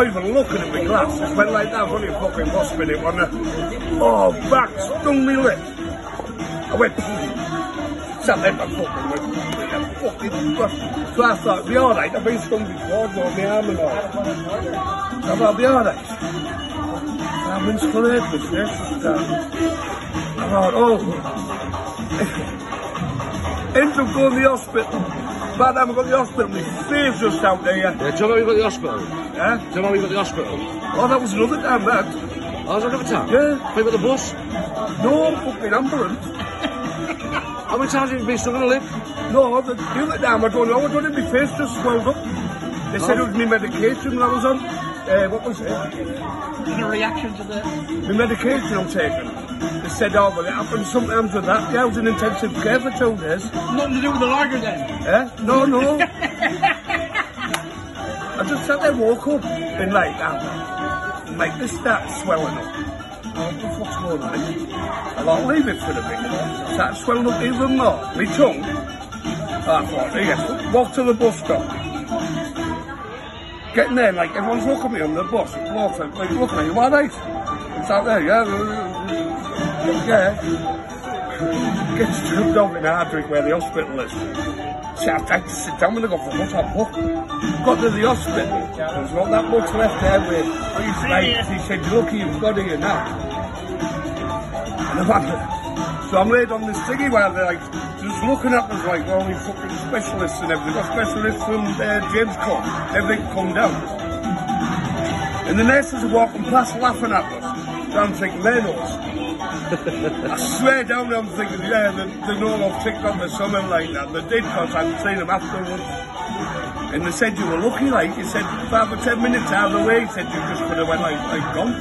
not even looking at my glass. Just went like that, only a fucking hospital, wasn't it? Oh, back stung me lip. I went, sat there for fucking so I thought, be alright, I've been stung before, got my arm and all. So I thought, be alright. I've been sprayed with this. I thought, oh. Ended up going to the hospital. By the time I got to the hospital, my face just out there. Yeah, do you know how you got to the hospital? Yeah? Do you know how you got to the hospital? Oh, that was another time, that. Oh, was that another time? Yeah. Wait, with the bus? No, fucking ambulance. How many times have you been stung in the lip? No, the other time, I don't know, I don't know, my face just swelled up. They said it was my medication that I was on. What was it? In a reaction to the... My medication I'm taking. They said, oh, well, it happens sometimes with that. Yeah, I was in intensive care for 2 days. Nothing to do with the lager then? No, no. I just sat there, woke up, and like this started swelling up. What the fuck's going on? I thought, leave it for a bit. Started swelling up even more. My tongue. I thought, yes, walk to the bus stop. Getting there, like, everyone's looking at me on the bus. Walking, like, looking at you, alright? It's out there, yeah. Gets stripped off in Hardwick where the hospital is. See, I tried to sit down when I got the bus, I got to the hospital. There's not that much left there with. Like, he said, you're lucky you've got here now. And I've had it. So I'm laid on this thingy while they're like, just looking at us like all these fucking specialists and everything. Got specialists from James Cook, everything come down. And the nurses are walking past laughing at us. So I'm thinking, they're nuts. I swear down there I'm thinking, yeah, they know I've ticked off or something like that. They did, because I'd seen them afterwards. And they said you were lucky, like, you said 5 or 10 minutes out of the way, he said you just could have went like gone.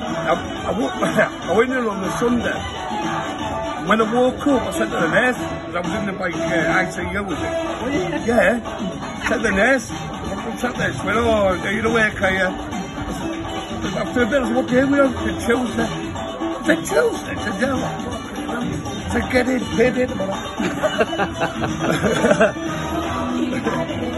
I went in on the Sunday. When I woke up, I said to the nurse, because I was in the ICU, was it? Yeah. I said to the nurse, I sat there, she went, oh, are you awake, are you? After a bit, I said, what day are we on? It's Tuesday. I said, Tuesday? I said, yeah. I said, get in, pay it.